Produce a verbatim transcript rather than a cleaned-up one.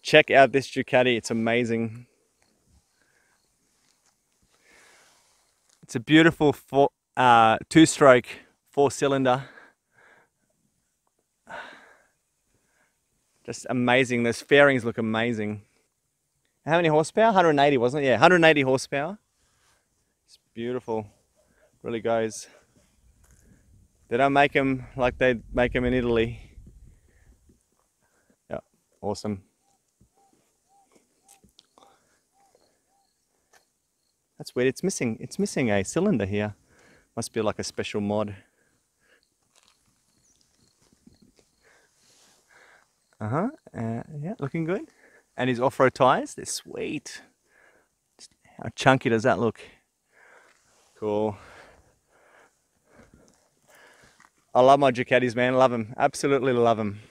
check out this Ducati. It's amazing. It's a beautiful four, uh, two-stroke four-cylinder. Just amazing. Those fairings look amazing. How many horsepower? one hundred eighty, wasn't it? Yeah, one hundred eighty horsepower. It's beautiful. Really goes. They don't make them like they make them in Italy. Yeah, awesome. That's weird. It's missing. It's missing a cylinder here. Must be like a special mod. Uh-huh. Uh, yeah, looking good. And his off-road tyres, they're sweet. How chunky does that look? Cool. I love my Ducatis, man. Love them. Absolutely love them.